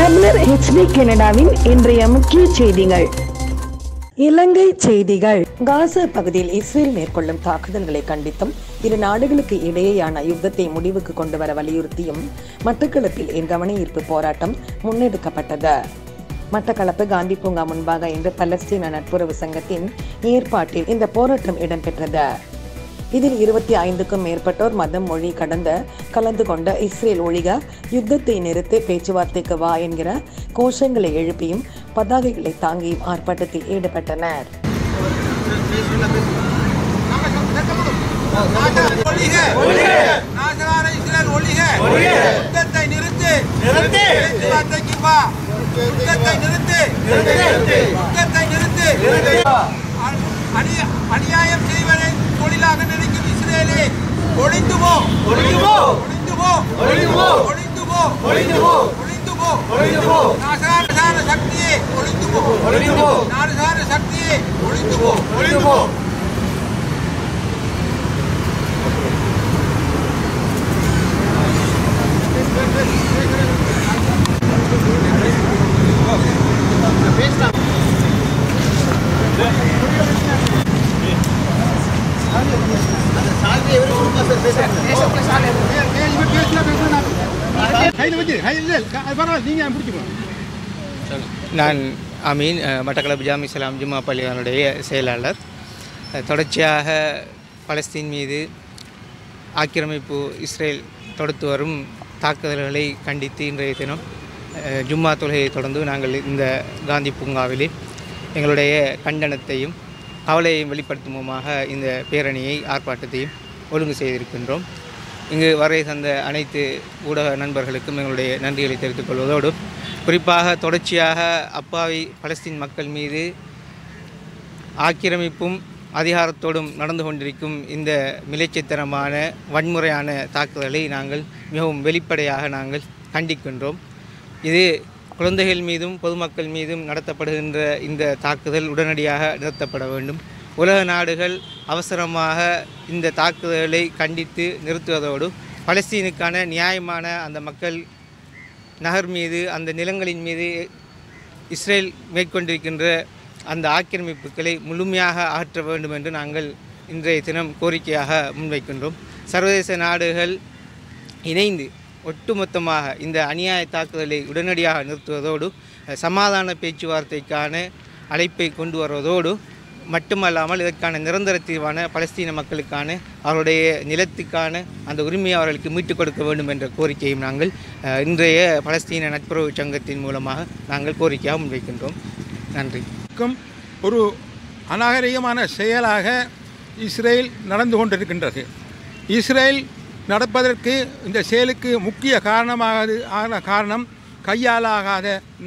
தமிழர் HD கனடாவின் இன்றைய முக்கிய செய்திகள். இலங்கை செய்திகள். காசா பகுதியில் இஸ்ரேல் மேற்கொள்ளும் தாக்குதல்களை கண்டித்தும் இரு நாடுகளுக்கு இடையேயான யுத்தத்தை முடிவுக்கு கொண்டு வர வலியுறுத்தியும் மட்டக்களப்பில் கவனஈர்ப்பு போராட்டம் முன்னெடுக்கப்பட்டது. மட்டக்களப்பு காந்தி பூங்கா முன்பாக இன்று பலஸ்தீன நட்புறவு சங்கத்தின் ஏற்பாட்டில் இந்த போராட்டம் இடம்பெற்றது. இதில் 25க்கும் மேற்பட்டோர் மதம் மொழி கடந்த கலந்து கொண்ட இஸ்ரேல் ஒழிக, யுத்தத்தை நிறுத்தி பேச்சுவார்த்தைக்கு வா என்கிற கோஷங்களை எழுப்பியும் பதாகைகளை தாங்கியும் ஆர்ப்பாட்டத்தில் ஈடுபட்டனர். அநியாயம் செய்வதை தொழிலாக நினைக்கும் இஸ்ரேலே ஒழிந்து போ, ஒழிந்து போ, ஒழிந்து போ, ஒழிந்து போ, ஒழிந்து போ, ஒழிந்து போ, ஒழிந்து போ, ஒழிந்து போ, நாசகார சக்தியே ஒழிந்து போ, ஒழிந்து போ, நாசகார சக்தியே ஒழிந்து போ, ஒழிந்து போ. நான் அமீன், மட்டக்களப்பு ஜாமி இஸ்லாம் ஜும்மா பள்ளியினுடைய செயலாளர். தொடர்ச்சியாக பலஸ்தீன் மீது ஆக்கிரமிப்பு இஸ்ரேல் தொடுத்து வரும் தாக்குதல்களை கண்டித்து இன்றைய தினம் ஜும்மா தொழுகையை தொடர்ந்து நாங்கள் இந்த காந்தி பூங்காவிலே எங்களுடைய கண்டனத்தையும் கவலையையும் வெளிப்படுத்துமுமாக இந்த பேரணியை ஆர்ப்பாட்டத்தையும் ஒழுங்கு செய்திருக்கின்றோம். இங்கு வரை தந்த அனைத்து ஊடக நண்பர்களுக்கும் எங்களுடைய நன்றிகளை தெரிவித்துக் கொள்வதோடு, குறிப்பாக தொடர்ச்சியாக அப்பாவி பலஸ்தீன் மக்கள் மீது ஆக்கிரமிப்பும் அதிகாரத்தோடும் நடந்து கொண்டிருக்கும் இந்த மிலைச்சித்தனமான வன்முறையான தாக்குதலை நாங்கள் மிகவும் வெளிப்படையாக நாங்கள் கண்டிக்கின்றோம். இது குழந்தைகள் மீதும் பொதுமக்கள் மீதும் நடத்தப்படுகின்ற இந்த தாக்குதல் உடனடியாக நிறுத்தப்பட வேண்டும். உலக நாடுகள் அவசரமாக இந்த தாக்குதலை கண்டித்து நிறுத்துவதோடு, பலஸ்தீனுக்கான நியாயமான அந்த மக்கள் நகர் மீது, அந்த நிலங்களின் மீது இஸ்ரேல் மேற்கொண்டிருக்கின்ற அந்த ஆக்கிரமிப்புகளை முழுமையாக அகற்ற வேண்டும் என்று நாங்கள் இன்றைய தினம் கோரிக்கையாக முன்வைக்கின்றோம். சர்வதேச நாடுகள் இணைந்து ஒட்டுமொத்தமாக இந்த அநியாய தாக்குதலை உடனடியாக நிறுத்துவதோடு, சமாதான பேச்சுவார்த்தைக்கான அழைப்பை கொண்டு வருவதோடு மட்டுமல்லாமல் இதற்கான நிரந்தர தீர்வான பலஸ்தீன மக்களுக்கான அவருடைய நிலத்துக்கான அந்த உரிமையை அவர்களுக்கு மீட்டுக் கொடுக்க வேண்டும் என்ற கோரிக்கையும் நாங்கள் இன்றைய பலஸ்தீன நட்புறவு சங்கத்தின் மூலமாக நாங்கள் கோரிக்கையாக முன்வைக்கின்றோம். நன்றி. ஒரு அநாகரிகமான செயலாக இஸ்ரேல் நடந்து கொண்டிருக்கின்றது. இஸ்ரேல் நடப்பதற்கு இந்த செயலுக்கு முக்கிய காரணம் கையாலாகாத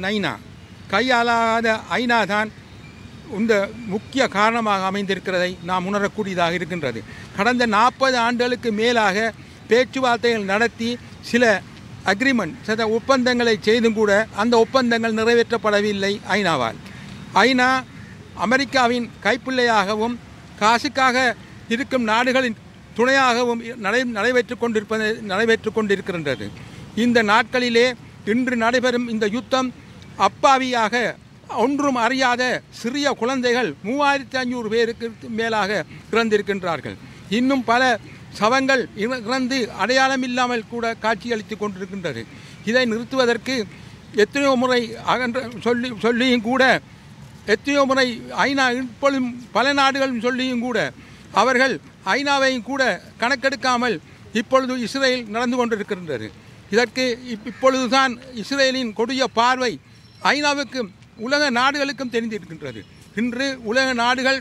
ஐநா தான் இந்த முக்கிய காரணமாக அமைந்திருக்கிறதை நாம் உணரக்கூடியதாக இருக்கின்றது. கடந்த 40 ஆண்டுகளுக்கு மேலாக பேச்சுவார்த்தைகள் நடத்தி சில சில ஒப்பந்தங்களை செய்தும் கூட அந்த ஒப்பந்தங்கள் நிறைவேற்றப்படவில்லை ஐநாவால். ஐநா அமெரிக்காவின் கைப்பிள்ளையாகவும் காசுக்காக இருக்கும் நாடுகளின் துணையாகவும் நடைபெற்று கொண்டிருக்கின்றது. இந்த நாட்களிலே இன்று நடைபெறும் இந்த யுத்தம் அப்பாவியாக ஒன்றும் அறியாத சிறிய குழந்தைகள் 3500 பேருக்கு மேலாக இறந்திருக்கின்றார்கள். இன்னும் பல சவங்கள் இறந்து அடையாளம் இல்லாமல் கூட காட்சியளித்து கொண்டிருக்கின்றது. இதை நிறுத்துவதற்கு எத்தனையோ முறை சொல்லியும் கூட, எத்தனையோ முறை ஐநா இப்பொழுதும் பல நாடுகளும் சொல்லியும் கூட அவர்கள் ஐநாவையும் கூட கணக்கெடுக்காமல் இப்பொழுது இஸ்ரேல் நடந்து கொண்டிருக்கின்றது. இதற்கு இப்பொழுதுதான் இஸ்ரேலின் கொடிய பார்வை ஐநாவுக்கும் உலக நாடுகளுக்கும் தெரிந்திருக்கின்றது. இன்று உலக நாடுகள்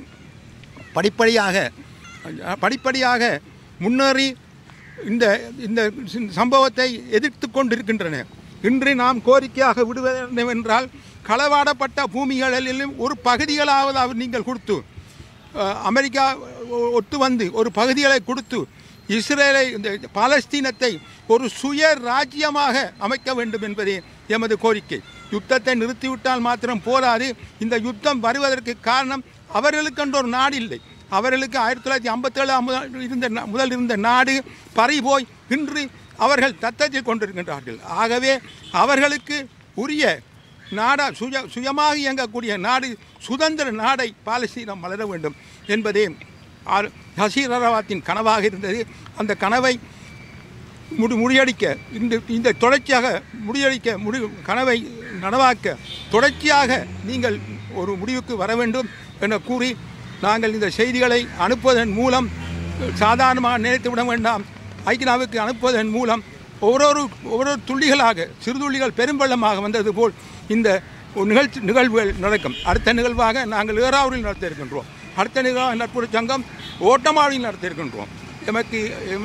படிப்படியாக முன்னேறி இந்த இந்த சம்பவத்தை எதிர்த்து கொண்டிருக்கின்றன. இன்று நாம் கோரிக்கையாக விடுவதென்றால், களவாடப்பட்ட பூமிகளிலும் ஒரு பகுதிகளாவது நீங்கள் கொடுத்து, அமெரிக்கா ஒத்து வந்து ஒரு பகுதிகளை கொடுத்து இஸ்ரேலை, இந்த பாலஸ்தீனத்தை ஒரு சுய ராஜ்யமாக அமைக்க வேண்டும் என்பதே எமது கோரிக்கை. யுத்தத்தை நிறுத்திவிட்டால் மாத்திரம் போராது. இந்த யுத்தம் வருவதற்கு காரணம் அவர்களுக்கென்று ஒரு நாடு இல்லை. அவர்களுக்கு 1957 முதல் இருந்த நாடு பறி போய் இன்று அவர்கள் தத்தத்தை கொண்டிருக்கின்றார்கள். ஆகவே அவர்களுக்கு உரிய நாடா சுயமாக இயங்கக்கூடிய நாடு சுதந்திர நாடை பாலஸ்தீனம் வளர வேண்டும் என்பதே யசீர் அரஃபாத்தின் கனவாக இருந்தது. அந்த கனவை முறியடிக்க இந்த தொடர்ச்சியாக கனவை நனவாக்க தொடர்ச்சியாக நீங்கள் ஒரு முடிவுக்கு வர வேண்டும் என கூறி நாங்கள் இந்த செய்திகளை அனுப்புவதன் மூலம் சாதாரணமாக நினைத்து விட வேண்டாம். ஐக்கியநாவுக்கு அனுப்புவதன் மூலம் ஒவ்வொரு துள்ளிகளாக சிறுதுள்ளிகள் பெரும்பள்ளமாக வந்தது போல் இந்த நிகழ்வுகள் நடக்கும். அடுத்த நிகழ்வாக நாங்கள் ஏறாவூரில் நடத்த இருக்கின்றோம். அடுத்த நிகழ்வாக நட்புற சங்கம் ஓட்டமாவில் நடத்த இருக்கின்றோம். எமக்கு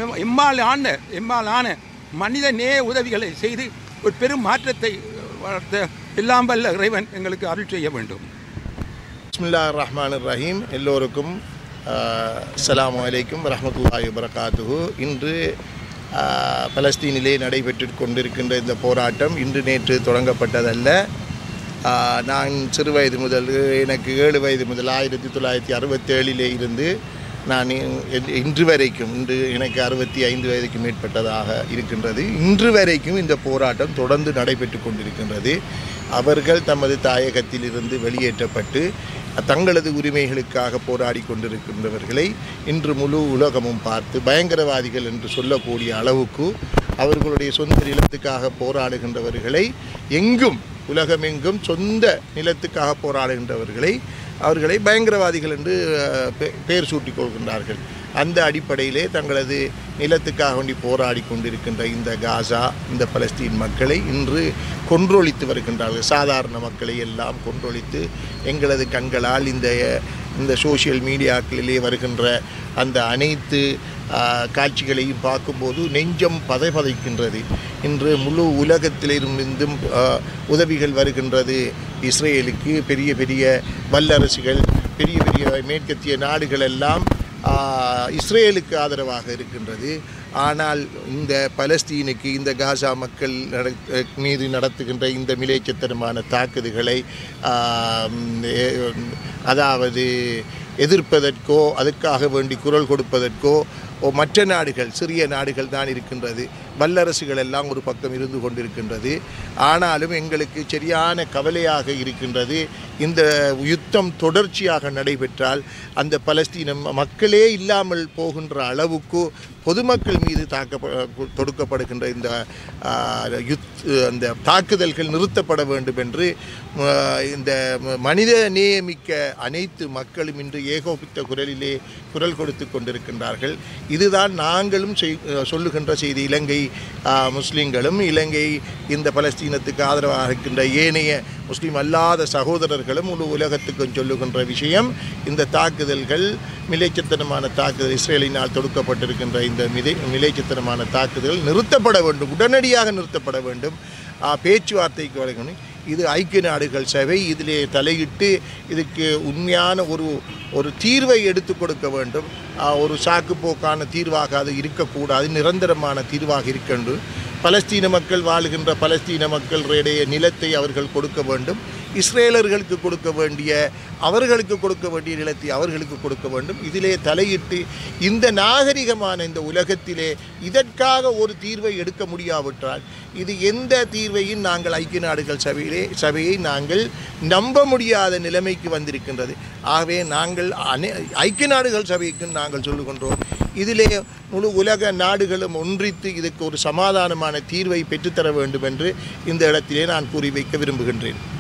எம்மால் ஆன மனித நேய உதவிகளை செய்து ஒரு பெரும் மாற்றத்தை வளர்த்த எல்லாம் வல்ல இறைவன் எங்களுக்கு அருள் செய்ய வேண்டும். பிஸ்மில்லாஹிர் ரஹ்மானிர் ரஹீம். எல்லோருக்கும் அஸ்ஸலாமு அலைக்கும் வரஹ்மத்துல்லாஹி வபரகாத்துஹு. இன்று பலஸ்தீனிலே நடைபெற்று கொண்டிருக்கின்ற இந்த போராட்டம் இன்று நேற்று தொடங்கப்பட்டதல்ல. நான் சிறு வயது முதல், எனக்கு 7 வயது முதல் 1967 இருந்து நான் இன்று வரைக்கும், இன்று எனக்கு 65 வயதுக்கு மேற்பட்டதாக இருக்கின்றது, இன்று வரைக்கும் இந்த போராட்டம் தொடர்ந்து நடைபெற்று கொண்டிருக்கின்றது. அவர்கள் தமது தாயகத்திலிருந்து வெளியேற்றப்பட்டு தங்களது உரிமைகளுக்காக போராடி கொண்டிருக்கின்றவர்களை இன்று முழு உலகமும் பார்த்து பயங்கரவாதிகள் என்று சொல்லக்கூடிய அளவுக்கு அவர்களுடைய சொந்த நிலத்துக்காக போராடுகின்றவர்களை எங்கும் உலகமெங்கும் சொந்த நிலத்துக்காக போராடுகின்றவர்களை அவர்களை பயங்கரவாதிகள் என்று பெயர் சூட்டிக் கொள்கின்றார்கள். அந்த அடிப்படையிலே தங்களது நிலத்துக்காக வேண்டி போராடி கொண்டிருக்கின்ற இந்த காசா, இந்த பலஸ்தீன் மக்களை இன்று கொன்றொழித்து வருகின்றார்கள். சாதாரண மக்களை எல்லாம் கொன்றொழித்து எங்களது கண்களால் இந்த சோஷியல் மீடியாக்களிலே வருகின்ற அந்த அனைத்து காட்சிகளையும் பார்க்கும்போது நெஞ்சம் பதைக்கின்றது. இன்று முழு உலகத்திலிருந்தும் உதவிகள் வருகின்றது இஸ்ரேலுக்கு. பெரிய பெரிய வல்லரசுகள், பெரிய பெரிய மேற்கத்திய நாடுகள் எல்லாம் இஸ்ரேலுக்கு ஆதரவாக இருக்கின்றது. ஆனால் இந்த பலஸ்தீனுக்கு, இந்த காசா மக்கள் மீது நடத்துகின்ற இந்த மிலேச்சத்தனமான தாக்குதல்களை அதாவது எதிர்ப்பதற்கோ அதற்காக வேண்டி குரல் கொடுப்பதற்கோ மற்ற நாடுகள், சிறிய நாடுகள் தான் இருக்கின்றது. வல்லரசுகள் எல்லாம் ஒரு பக்கம் இருந்து கொண்டிருக்கின்றது. ஆனாலும் எங்களுக்கு சரியான கவலையாக இருக்கின்றது. இந்த யுத்தம் தொடர்ச்சியாக நடைபெற்றால் அந்த பலஸ்தீன மக்களே இல்லாமல் போகின்ற அளவுக்கு பொதுமக்கள் மீது தொடுக்கப்படுகின்ற இந்த தாக்குதல்கள் நிறுத்தப்பட வேண்டும் என்று இந்த மனித நேயமிக்க அனைத்து மக்களும் இன்று ஏகோபித்த குரலிலே குரல் கொடுத்து கொண்டிருக்கின்றார்கள். இதுதான் நாங்களும் சொல்லுகின்ற செய்தி. இலங்கை முஸ்லீம்களும், இலங்கை இந்த பலஸ்தீனத்துக்கு ஆதரவாக இருக்கின்ற ஏனைய முஸ்லீம் அல்லாத சகோதரர்களும் முழு உலகத்துக்கும் சொல்லுகின்ற விஷயம், இந்த தாக்குதல்கள் மிலேச்சத்தனமான தாக்குதல், இஸ்ரேலினால் தொடுக்கப்பட்டிருக்கின்ற இந்த மிலேச்சத்தனமான தாக்குதல் நிறுத்தப்பட வேண்டும், உடனடியாக நிறுத்தப்பட வேண்டும். பேச்சுவார்த்தைக்கு வரணும். இது ஐக்கிய நாடுகள் சபை இதிலே தலையிட்டு இதுக்கு உண்மையான ஒரு தீர்வை எடுத்து கொடுக்க வேண்டும். ஒரு சாக்குப்போக்கான தீர்வாக அது இருக்கக்கூடாது, நிரந்தரமான தீர்வாக இருக்கின்றது. பலஸ்தீன மக்கள் வாழுகின்ற பலஸ்தீன மக்களுடைய நிலத்தை அவர்கள் கொடுக்க வேண்டும். இஸ்ரேலர்களுக்கு அவர்களுக்கு கொடுக்க வேண்டிய நிலத்தை அவர்களுக்கு கொடுக்க வேண்டும். இதிலே தலையிட்டு இந்த நாகரிகமான இந்த உலகத்திலே இதற்காக ஒரு தீர்வை எடுக்க முடியாவிட்டால் இது எந்த தீர்வையும் நாங்கள் ஐக்கிய நாடுகள் சபையை நாங்கள் நம்ப முடியாத நிலைமைக்கு வந்திருக்கின்றது. ஆகவே நாங்கள் ஐக்கிய நாடுகள் சபைக்கு நாங்கள் சொல்லுகின்றோம், இதிலே முழு உலக நாடுகளும் ஒன்றித்து இதுக்கு ஒரு சமாதானமான தீர்வை பெற்றுத்தர வேண்டும் என்று இந்த இடத்திலே நான் கூறி வைக்க விரும்புகின்றேன்.